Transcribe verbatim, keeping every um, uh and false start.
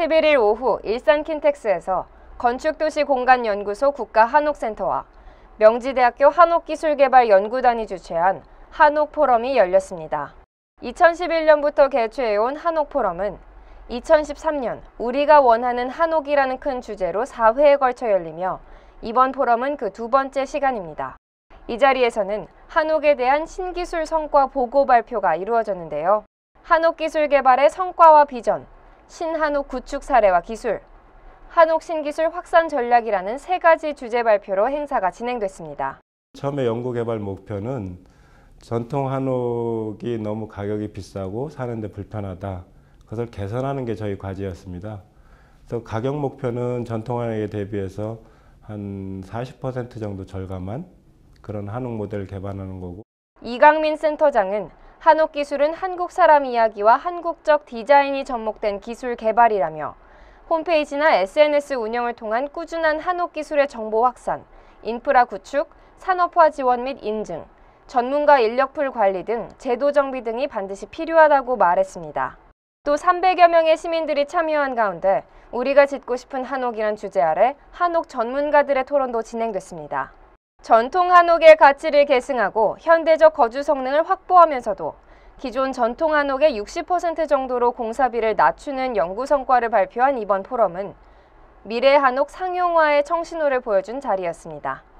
십일 일 오후 일산 킨텍스에서 건축도시공간연구소 국가한옥센터와 명지대학교 한옥기술개발연구단이 주최한 한옥포럼이 열렸습니다. 이천십일 년부터 개최해온 한옥포럼은 이천십삼 년 우리가 원하는 한옥이라는 큰 주제로 사 회에 걸쳐 열리며 이번 포럼은 그 두 번째 시간입니다. 이 자리에서는 한옥에 대한 신기술 성과 보고 발표가 이루어졌는데요. 한옥기술 개발의 성과와 비전, 신한옥 구축 사례와 기술, 한옥 신기술 확산 전략이라는 세 가지 주제 발표로 행사가 진행됐습니다. 처음에 연구개발 목표는 전통 한옥이 너무 가격이 비싸고 사는데 불편하다. 그것을 개선하는 게 저희 과제였습니다. 그래서 가격 목표는 전통 한옥에 대비해서 한 사십 퍼센트 정도 절감한 그런 한옥 모델을 개발하는 거고. 이강민 센터장은 한옥 기술은 한국 사람 이야기와 한국적 디자인이 접목된 기술 개발이라며 홈페이지나 에스엔에스 운영을 통한 꾸준한 한옥 기술의 정보 확산, 인프라 구축, 산업화 지원 및 인증, 전문가 인력풀 관리 등 제도 정비 등이 반드시 필요하다고 말했습니다. 또 삼백여 명의 시민들이 참여한 가운데 우리가 짓고 싶은 한옥이란 주제 아래 한옥 전문가들의 토론도 진행됐습니다. 전통 한옥의 가치를 계승하고 현대적 거주 성능을 확보하면서도 기존 전통 한옥의 육십 퍼센트 정도로 공사비를 낮추는 연구 성과를 발표한 이번 포럼은 미래 한옥 상용화의 청신호를 보여준 자리였습니다.